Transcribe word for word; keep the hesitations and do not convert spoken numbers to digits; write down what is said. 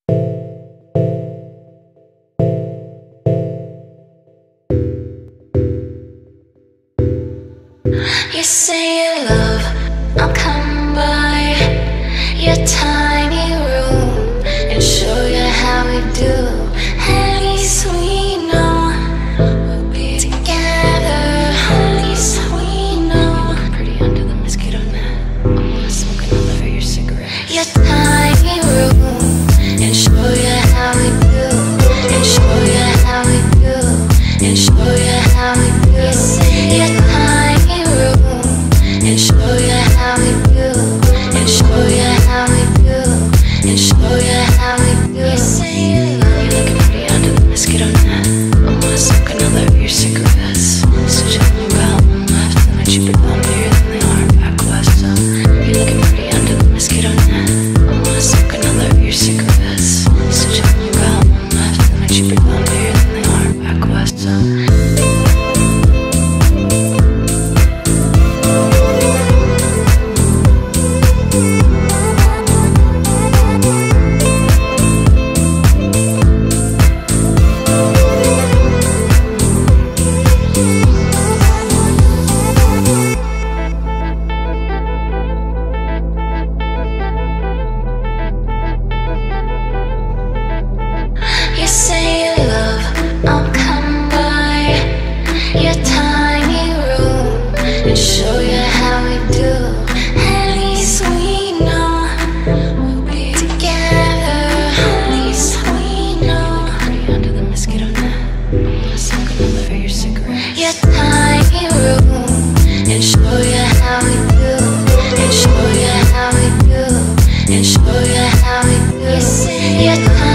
You say you love, I'll come by your tiny room and show you how we do. At least we know we'll be together. At least we know. Pretty under the mosquito net. I wanna smoke another of your cigarette. Your tiny room and show you how we do. And show you how we do. And show you how we do. Your tiny room and show you how we do. And show you how we do. And show you how we do. You say you love. You're looking pretty under the mosquito net. I wanna smoke another of your cigarettes. Such a long got one left, and they're cheaper down here than they are back west. So you're looking pretty under the mosquito net. I wanna smoke another of your cigarettes. Such a long got one left, and they're cheaper down here than they are back west. So you say you love, I'll come by your tiny room and show you how we do. At least we know we'll be together. At least we know. Pretty under the mosquito net. I wanna smoke another of your cigarette. Your tiny room and show you how we do. And show you how we do. And show you how we do. You say your